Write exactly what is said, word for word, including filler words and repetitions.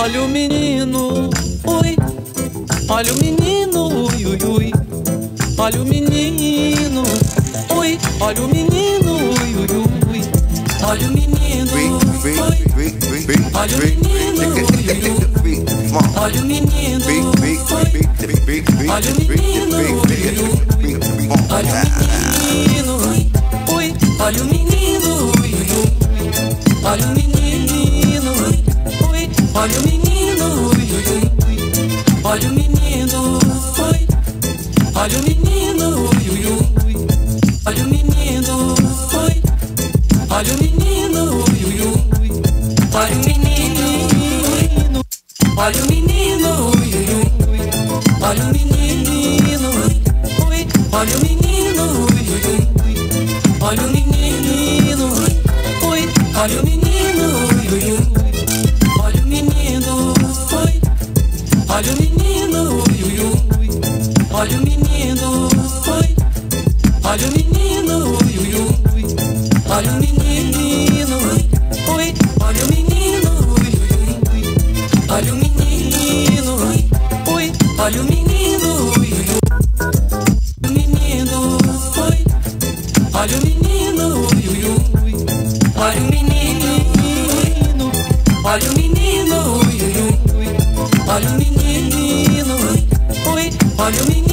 Olha o menino, ui. Olha o menino, ui, ui, ui. Olha o menino, ui. Olha o menino, ui, ui, ui. Olha o menino, ui. Olha o menino, ui, ui, ui. Olha o menino, ui. Olha o menino, ui, ui. Olha o menino, ui. Olha o menino, ui, ui. Olha o menino, ui. Olha o menino, ui, ui. Olha o menino, ui. Olha o menino, ui, ui. Olha o menino, ui. Olha o menino, ui, ui. Olha o menino, olha o menino, ui, ui. Olha o menino, ui. Olha o menino, ui, ui. Olha o menino, ui. Olha o menino, ui, ui. Olha o menino, ui. Olha o menino, ui, ui. Olha o menino, ui. Olha o menino, ui, ui. Olha o menino, ui. Olha o menino, ui, ui. Olha o menino, ui. Olha o menino, ui, ui. O menino, ui. Olha o menino, ui, ui. Olha o menino, olha o menino, ui, ui. Olha o menino, ui. Olha o menino.